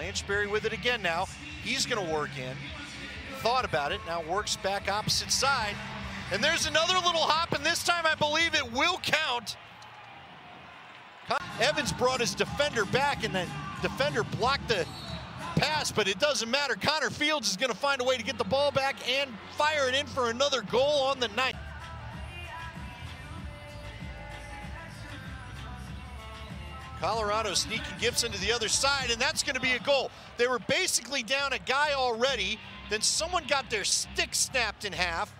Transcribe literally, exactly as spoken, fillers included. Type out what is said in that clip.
Lanchberry with it again now. He's going to work in. Thought about it, now works back opposite side. And there's another little hop, and this time I believe it will count. Evans brought his defender back, and the defender blocked the pass, but it doesn't matter. Connor Fields is going to find a way to get the ball back and fire it in for another goal on the night. Colorado sneaking Gibson to the other side, and that's going to be a goal. They were basically down a guy already, then someone got their stick snapped in half.